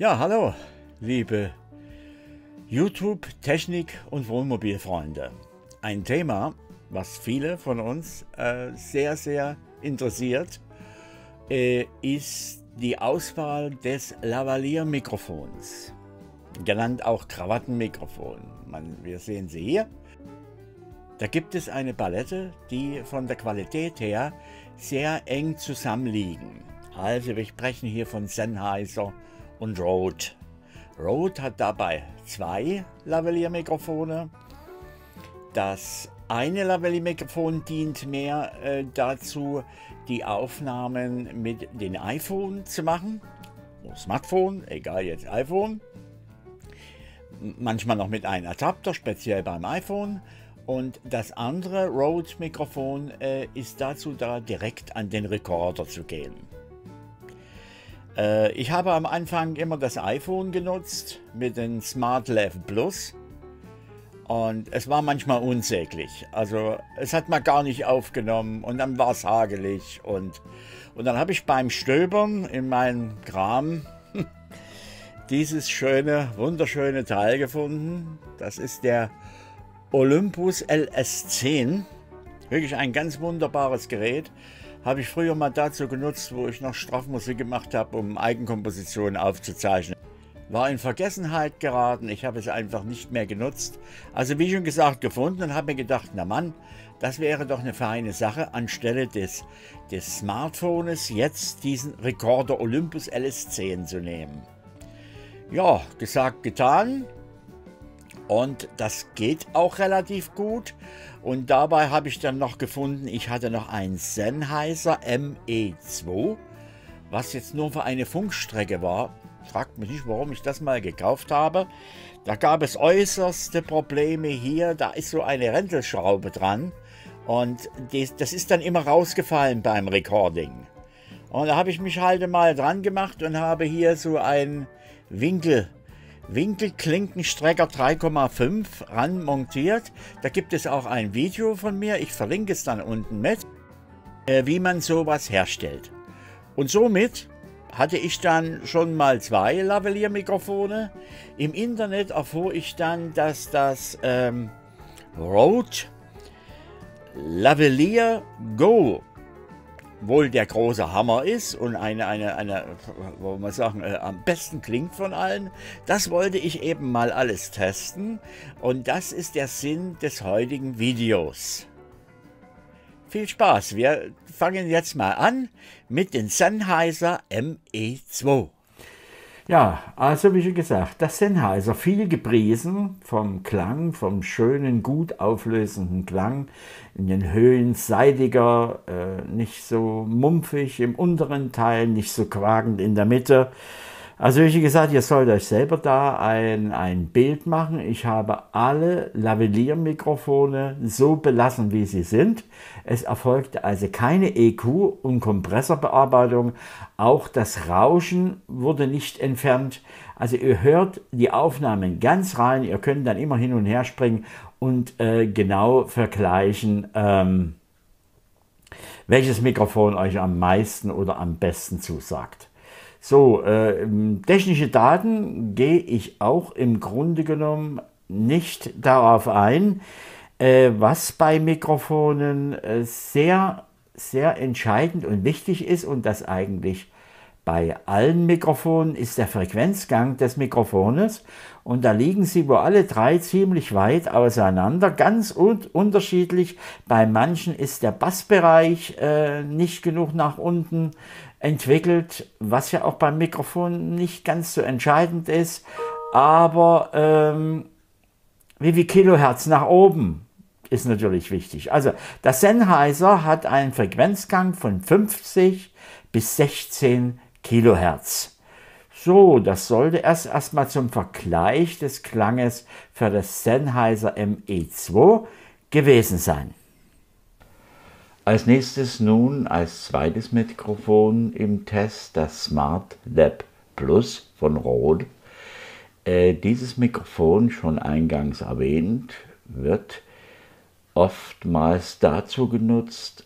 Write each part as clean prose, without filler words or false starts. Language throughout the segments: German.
Ja, hallo, liebe YouTube, Technik und Wohnmobilfreunde. Ein Thema, was viele von uns sehr interessiert, ist die Auswahl des Lavalier-Mikrofons, genannt auch Krawattenmikrofon. Wir sehen sie hier. Da gibt es eine Palette, die von der Qualität her sehr eng zusammenliegen. Also wir sprechen hier von Sennheiser und Rode. Rode hat dabei zwei Lavalier-Mikrofone. Das eine Lavalier-Mikrofon dient mehr dazu, die Aufnahmen mit dem iPhone zu machen. Smartphone, egal jetzt iPhone. Manchmal noch mit einem Adapter, speziell beim iPhone. Und das andere Rode-Mikrofon ist dazu da, direkt an den Rekorder zu gehen. Ich habe am Anfang immer das iPhone genutzt mit dem SmartLav Plus und es war manchmal unsäglich. Also es hat man gar nicht aufgenommen und dann war es hagelig und dann habe ich beim Stöbern in meinem Kram dieses wunderschöne Teil gefunden. Das ist der Olympus LS10, wirklich ein ganz wunderbares Gerät. Habe ich früher mal dazu genutzt, wo ich noch Strafmusik gemacht habe, um Eigenkompositionen aufzuzeichnen. War in Vergessenheit geraten, ich habe es einfach nicht mehr genutzt. Also wie schon gesagt, gefunden und habe mir gedacht, na Mann, das wäre doch eine feine Sache, anstelle des Smartphones jetzt diesen Rekorder Olympus LS10 zu nehmen. Ja, gesagt, getan. Und das geht auch relativ gut. Und dabei habe ich dann noch gefunden, ich hatte noch ein Sennheiser ME2, was jetzt nur für eine Funkstrecke war. Fragt mich nicht, warum ich das mal gekauft habe. Da gab es äußerste Probleme hier. Da ist so eine Räntelschraube dran. Und das ist dann immer rausgefallen beim Recording. Und da habe ich mich halt mal dran gemacht und habe hier so einen Winkelklinkenstrecker 3,5 ran montiert. Da gibt es auch ein Video von mir, ich verlinke es dann unten mit, wie man sowas herstellt. Und somit hatte ich dann schon mal zwei Lavalier-Mikrofone. Im Internet erfuhr ich dann, dass das Rode Lavalier Go wohl der große Hammer ist und wo man sagen, am besten klingt von allen. Das wollte ich eben mal alles testen und das ist der Sinn des heutigen Videos. Viel Spaß, wir fangen jetzt mal an mit dem Sennheiser ME2. Ja, also wie schon gesagt, das Sennheiser, viel gepriesen vom Klang, vom schönen, gut auflösenden Klang, in den Höhen seidiger, nicht so mumpfig im unteren Teil, nicht so quakend in der Mitte. Also wie gesagt, ihr sollt euch selber da ein Bild machen. Ich habe alle Lavalier-Mikrofone so belassen, wie sie sind. Es erfolgte also keine EQ- und Kompressorbearbeitung. Auch das Rauschen wurde nicht entfernt. Also ihr hört die Aufnahmen ganz rein. Ihr könnt dann immer hin und her springen und genau vergleichen, welches Mikrofon euch am meisten oder am besten zusagt. So, technische Daten gehe ich auch im Grunde genommen nicht darauf ein, was bei Mikrofonen sehr entscheidend und wichtig ist und das eigentlich bei allen Mikrofonen ist der Frequenzgang des Mikrofones und da liegen sie wohl alle drei ziemlich weit auseinander, ganz unterschiedlich. Bei manchen ist der Bassbereich nicht genug nach unten entwickelt, was ja auch beim Mikrofon nicht ganz so entscheidend ist, aber wie viel Kilohertz nach oben ist natürlich wichtig. Also das Sennheiser hat einen Frequenzgang von 50 bis 16 Kilohertz. So, das sollte erstmal zum Vergleich des Klanges für das Sennheiser ME2 gewesen sein. Als nächstes nun als zweites Mikrofon im Test das SmartLav Plus von Rode. Dieses Mikrofon, schon eingangs erwähnt, wird oftmals dazu genutzt,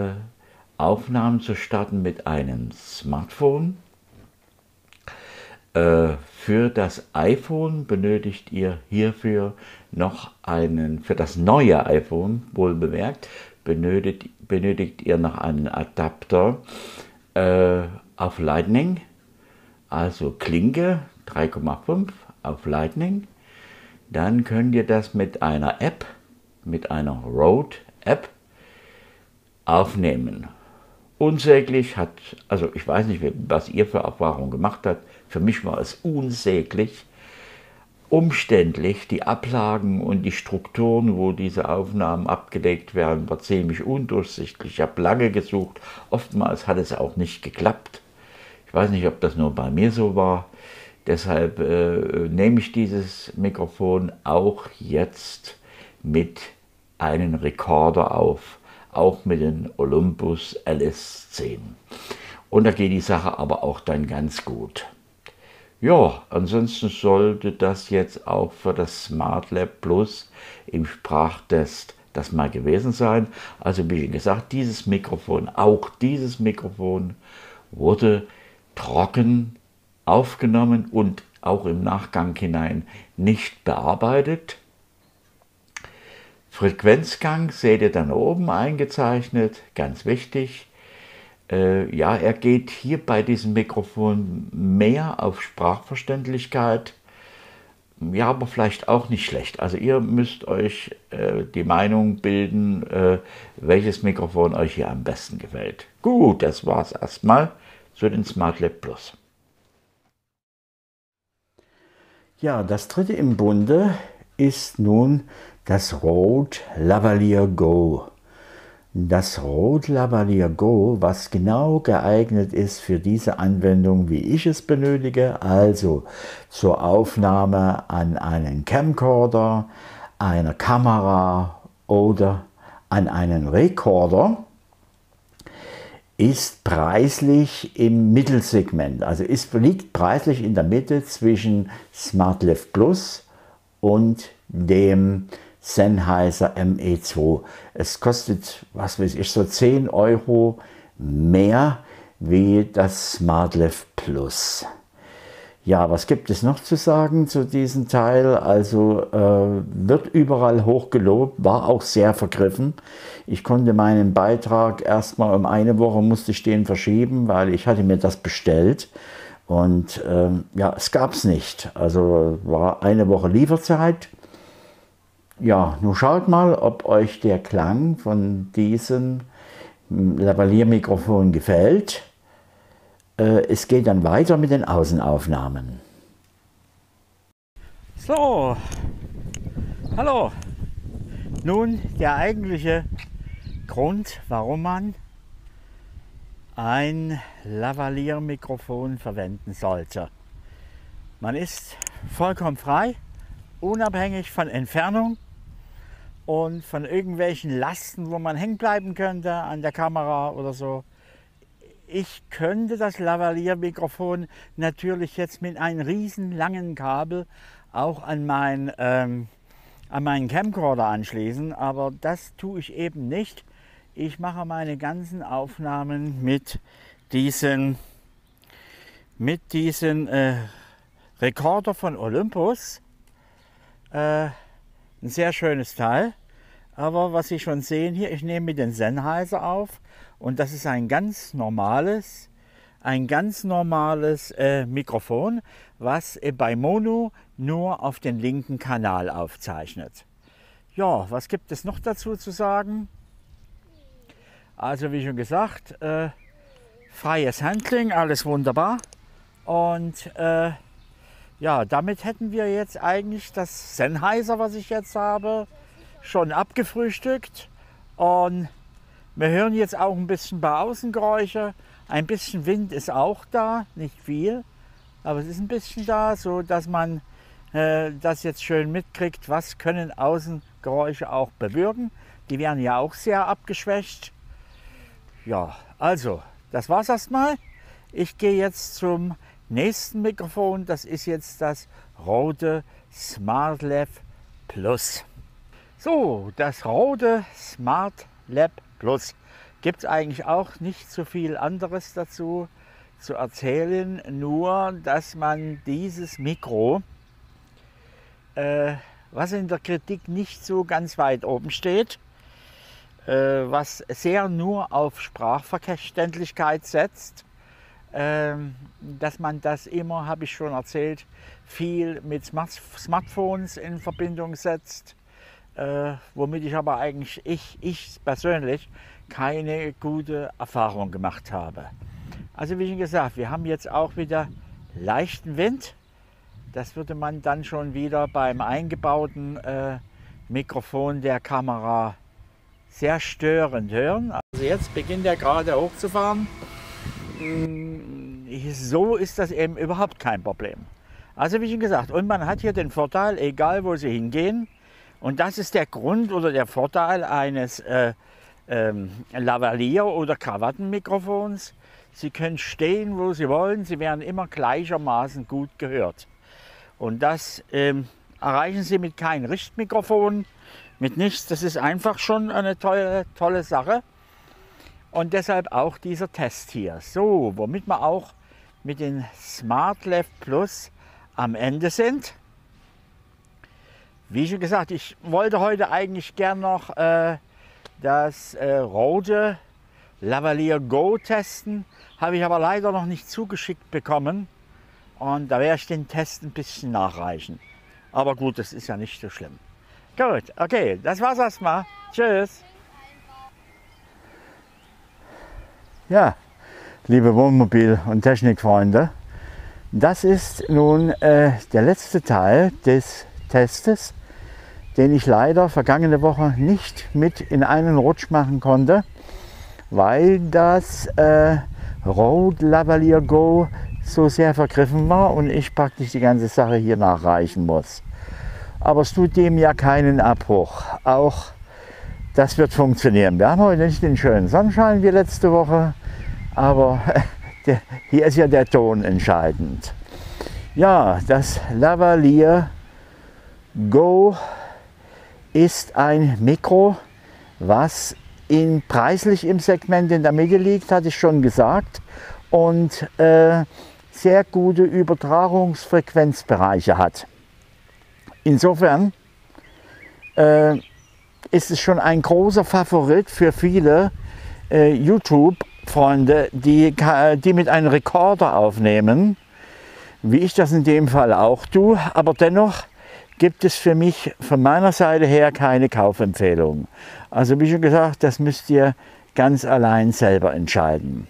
Aufnahmen zu starten mit einem Smartphone. Für das iPhone benötigt ihr hierfür noch für das neue iPhone, wohl bemerkt, benötigt ihr noch einen Adapter auf Lightning, also Klinke 3,5 auf Lightning. Dann könnt ihr das mit einer App, mit einer Rode-App aufnehmen. Unsäglich also ich weiß nicht, was ihr für Erfahrungen gemacht habt, für mich war es unsäglich, umständlich, die Ablagen und die Strukturen, wo diese Aufnahmen abgelegt werden, war ziemlich undurchsichtig. Ich habe lange gesucht, oftmals hat es auch nicht geklappt. Ich weiß nicht, ob das nur bei mir so war. Deshalb nehme ich dieses Mikrofon auch jetzt mit einem Rekorder auf, auch mit dem Olympus LS10. Und da geht die Sache aber auch dann ganz gut. Ja, ansonsten sollte das jetzt auch für das SmartLab Plus im Sprachtest das mal gewesen sein. Also wie gesagt, auch dieses Mikrofon wurde trocken aufgenommen und auch im Nachgang hinein nicht bearbeitet. Frequenzgang seht ihr dann oben eingezeichnet, ganz wichtig. Ja, er geht hier bei diesem Mikrofon mehr auf Sprachverständlichkeit. Ja, aber vielleicht auch nicht schlecht. Also ihr müsst euch die Meinung bilden, welches Mikrofon euch hier am besten gefällt. Gut, das war's erstmal zu den SmartLab Plus. Ja, das dritte im Bunde ist nun das Rode Lavalier Go. Das Rode Lavalier Go, was genau geeignet ist für diese Anwendung, wie ich es benötige, also zur Aufnahme an einen Camcorder, einer Kamera oder an einen Rekorder, ist preislich im Mittelsegment, also liegt preislich in der Mitte zwischen SmartLab Plus und dem Sennheiser ME2. Es kostet, was weiß ich, so 10 Euro mehr wie das SmartLab Plus. Ja, was gibt es noch zu sagen zu diesem Teil? Also wird überall hoch gelobt, war auch sehr vergriffen. Ich konnte meinen Beitrag erstmal um eine Woche, musste ich den verschieben, weil ich hatte mir das bestellt. Und ja, es gab es nicht. Also war eine Woche Lieferzeit. Ja, nun schaut mal, ob euch der Klang von diesem Lavalier-Mikrofon gefällt. Es geht dann weiter mit den Außenaufnahmen. So, hallo. Nun der eigentliche Grund, warum man ein Lavalier-Mikrofon verwenden sollte. Man ist vollkommen frei, unabhängig von Entfernung und von irgendwelchen Lasten, wo man hängen bleiben könnte an der Kamera oder so. Ich könnte das Lavalier-Mikrofon natürlich jetzt mit einem riesen langen Kabel auch an meinen Camcorder anschließen, aber das tue ich eben nicht. Ich mache meine ganzen Aufnahmen mit diesen Rekorder von Olympus. Ein sehr schönes Teil. Aber was Sie schon sehen hier, ich nehme mit den Sennheiser auf und das ist ein ganz normales Mikrofon, was bei Mono nur auf den linken Kanal aufzeichnet. Ja, was gibt es noch dazu zu sagen? Also wie schon gesagt, freies Handling, alles wunderbar. Und ja, damit hätten wir jetzt eigentlich das Sennheiser, was ich jetzt habe, schon abgefrühstückt. Und wir hören jetzt auch ein bisschen bei Außengeräusche. Ein bisschen Wind ist auch da, nicht viel, aber es ist ein bisschen da, so dass man das jetzt schön mitkriegt, was können Außengeräusche auch bewirken. Die werden ja auch sehr abgeschwächt. Ja, also, das war's erstmal. Ich gehe jetzt zum nächsten Mikrofon. Das ist jetzt das Rode SmartLab Plus. So, das Rode SmartLab Plus. Gibt es eigentlich auch nicht so viel anderes dazu zu erzählen, nur dass man dieses Mikro, was in der Kritik nicht so ganz weit oben steht, was sehr nur auf Sprachverständlichkeit setzt, dass man das immer, habe ich schon erzählt, viel mit Smartphones in Verbindung setzt, womit ich aber eigentlich, ich persönlich, keine gute Erfahrung gemacht habe. Also wie schon gesagt, wir haben jetzt auch wieder leichten Wind. Das würde man dann schon wieder beim eingebauten Mikrofon der Kamera sehr störend hören. Also jetzt beginnt er gerade hochzufahren. So ist das eben überhaupt kein Problem. Also wie schon gesagt, und man hat hier den Vorteil, egal wo Sie hingehen, und das ist der Grund oder der Vorteil eines Lavalier- oder Krawattenmikrofons. Sie können stehen, wo Sie wollen, Sie werden immer gleichermaßen gut gehört. Und das erreichen Sie mit keinem Richtmikrofon, mit nichts. Das ist einfach schon eine tolle Sache. Und deshalb auch dieser Test hier. So, womit wir auch mit dem SmartLav Plus am Ende sind. Wie schon gesagt, ich wollte heute eigentlich gern noch das Rode Lavalier Go testen. Habe ich aber leider noch nicht zugeschickt bekommen. Und da werde ich den Test ein bisschen nachreichen. Aber gut, das ist ja nicht so schlimm. Gut, okay, das war's erstmal. Tschüss. Ja, liebe Wohnmobil- und Technikfreunde, das ist nun der letzte Teil des Testes, den ich leider vergangene Woche nicht mit in einen Rutsch machen konnte, weil das Rode Lavalier Go so sehr vergriffen war und ich praktisch die ganze Sache hier nachreichen muss. Aber es tut dem ja keinen Abbruch. Auch das wird funktionieren. Wir haben heute nicht den schönen Sonnenschein wie letzte Woche, aber hier ist ja der Ton entscheidend. Ja, das Lavalier Go ist ein Mikro, was preislich im Segment in der Mitte liegt, hatte ich schon gesagt, und sehr gute Übertragungsfrequenzbereiche hat. Insofern ist es schon ein großer Favorit für viele YouTube-Freunde, die mit einem Rekorder aufnehmen, wie ich das in dem Fall auch tue, aber dennoch gibt es für mich von meiner Seite her keine Kaufempfehlung. Also wie schon gesagt, das müsst ihr ganz allein selber entscheiden.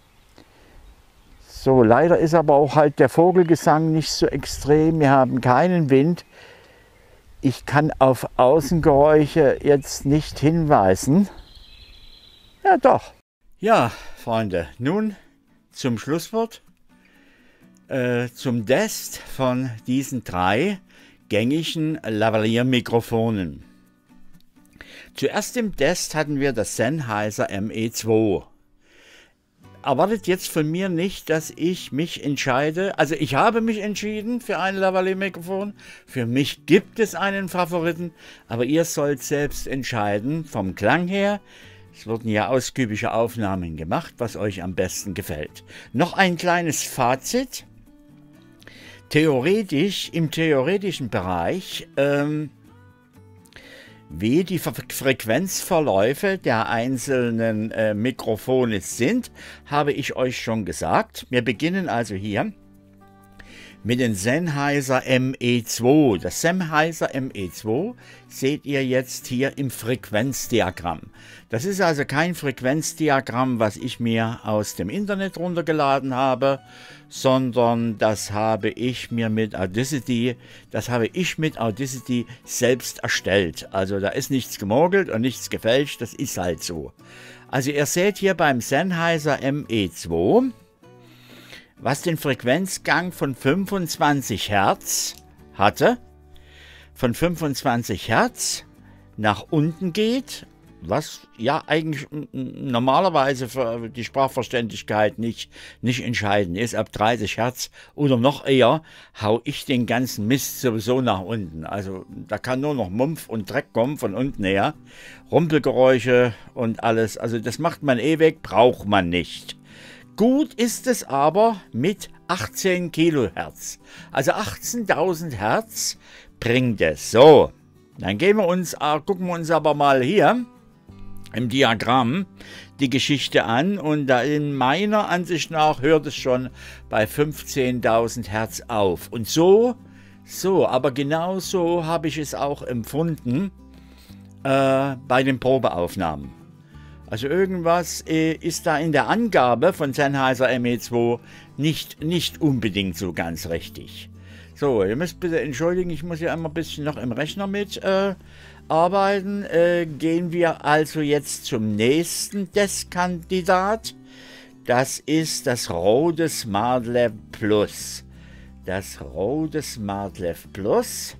So, leider ist aber auch halt der Vogelgesang nicht so extrem. Wir haben keinen Wind. Ich kann auf Außengeräusche jetzt nicht hinweisen. Ja, doch. Ja, Freunde, nun zum Schlusswort. Zum Test von diesen 3 gängigen Lavalier-Mikrofonen. Zuerst im Test hatten wir das Sennheiser ME2. Erwartet jetzt von mir nicht, dass ich mich entscheide. Also ich habe mich entschieden für ein Lavalier-Mikrofon. Für mich gibt es einen Favoriten, aber ihr sollt selbst entscheiden vom Klang her. Es wurden ja ausgiebige Aufnahmen gemacht, was euch am besten gefällt. Noch ein kleines Fazit. Theoretisch, im theoretischen Bereich, wie die Frequenzverläufe der einzelnen Mikrofone sind, habe ich euch schon gesagt. Wir beginnen also hier mit dem Sennheiser ME2. Das Sennheiser ME2 seht ihr jetzt hier im Frequenzdiagramm. Das ist also kein Frequenzdiagramm, was ich mir aus dem Internet runtergeladen habe, sondern das habe ich mit Audacity selbst erstellt. Also da ist nichts gemogelt und nichts gefälscht, das ist halt so. Also ihr seht hier beim Sennheiser ME2, was den Frequenzgang von 25 Hertz hatte, von 25 Hertz nach unten geht, was ja eigentlich normalerweise für die Sprachverständlichkeit nicht entscheidend ist. Ab 30 Hertz oder noch eher hau ich den ganzen Mist sowieso nach unten. Also da kann nur noch Mumpf und Dreck kommen von unten her. Rumpelgeräusche und alles. Also das macht man eh weg, braucht man nicht. Gut ist es aber mit 18 Kilohertz. Also 18.000 Hertz bringt es. So, dann gucken wir uns aber mal hier im Diagramm die Geschichte an. Und da in meiner Ansicht nach hört es schon bei 15.000 Hertz auf. Und aber genau so habe ich es auch empfunden bei den Probeaufnahmen. Also irgendwas ist da in der Angabe von Sennheiser ME2 nicht unbedingt so ganz richtig. So, ihr müsst bitte entschuldigen, ich muss ja immer ein bisschen noch im Rechner mit arbeiten. Gehen wir also jetzt zum nächsten Testkandidat. Das ist das Rode SmartLav Plus. Das Rode SmartLav Plus.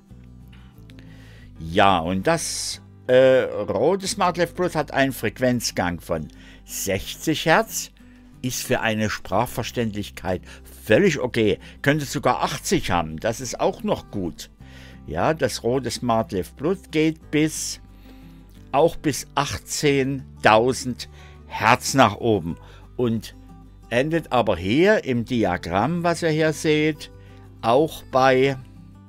Ja, und das Rode SmartLav Plus hat einen Frequenzgang von 60 Hertz, ist für eine Sprachverständlichkeit völlig okay. Könnte sogar 80 haben, das ist auch noch gut. Ja, das Rode SmartLav Plus geht auch bis 18.000 Hertz nach oben und endet aber hier im Diagramm, was ihr hier seht, auch bei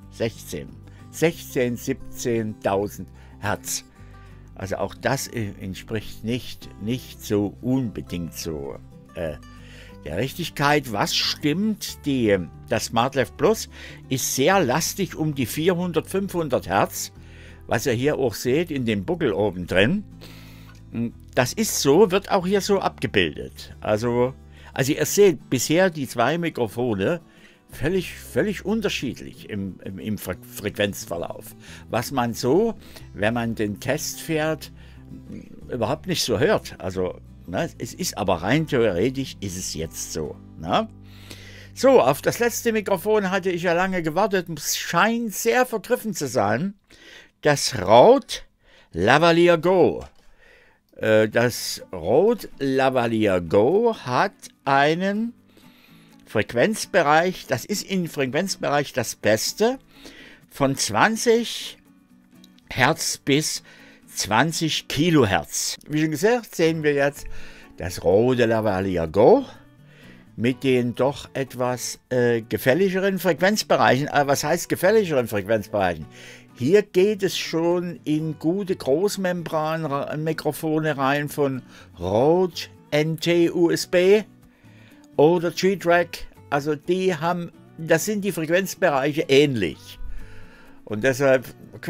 17.000 Hertz. Also auch das entspricht nicht so unbedingt so der Richtigkeit. Was stimmt? Das SmartLav Plus ist sehr lastig um die 400, 500 Hertz, was ihr hier auch seht in dem Buckel oben drin. Das ist so, wird auch hier so abgebildet. Also ihr seht bisher die zwei Mikrofone völlig unterschiedlich im Frequenzverlauf. Was man so, wenn man den Test fährt, überhaupt nicht so hört. Also, ne, es ist aber rein theoretisch, ist es jetzt so. Ne? So, auf das letzte Mikrofon hatte ich ja lange gewartet. Es scheint sehr vergriffen zu sein. Das Rode Lavalier Go. Das Rode Lavalier Go hat einen Frequenzbereich, das ist im Frequenzbereich das Beste, von 20 Hertz bis 20 Kilohertz. Wie schon gesagt, sehen wir jetzt das Rode Lavalier Go mit den doch etwas gefälligeren Frequenzbereichen. Was heißt gefälligeren Frequenzbereichen? Hier geht es schon in gute Großmembran-Mikrofone rein von Rode NT USB oder G-Track, also das sind die Frequenzbereiche ähnlich. Und deshalb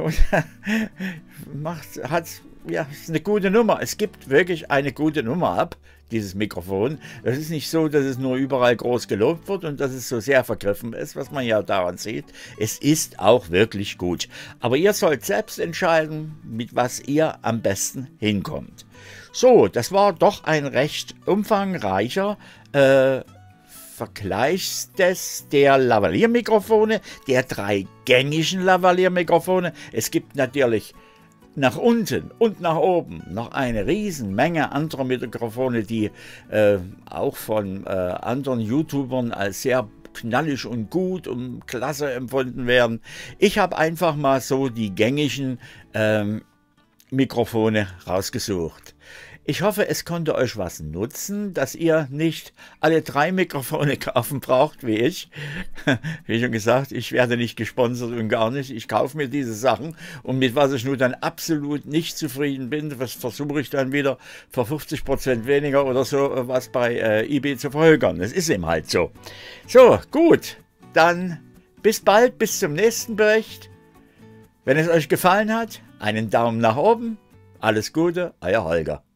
ist eine gute Nummer. Es gibt wirklich eine gute Nummer ab, dieses Mikrofon. Es ist nicht so, dass es nur überall groß gelobt wird und dass es so sehr vergriffen ist, was man ja daran sieht. Es ist auch wirklich gut. Aber ihr sollt selbst entscheiden, mit was ihr am besten hinkommt. So, das war doch ein recht umfangreicher Vergleichstest der Lavalier-Mikrofone, der 3 gängigen Lavalier-Mikrofone. Es gibt natürlich nach unten und nach oben noch eine riesen Menge anderer Mikrofone, die auch von anderen YouTubern als sehr knallig und gut und klasse empfunden werden. Ich habe einfach mal so die gängigen Mikrofone rausgesucht. Ich hoffe, es konnte euch was nutzen, dass ihr nicht alle 3 Mikrofone kaufen braucht, wie ich. Wie schon gesagt, ich werde nicht gesponsert und gar nicht. Ich kaufe mir diese Sachen und mit was ich nun dann absolut nicht zufrieden bin, das versuche ich dann wieder für 50% weniger oder so was bei eBay zu verhökern. Das ist eben halt so. So, gut, dann bis bald, bis zum nächsten Bericht. Wenn es euch gefallen hat, einen Daumen nach oben. Alles Gute, euer Holger.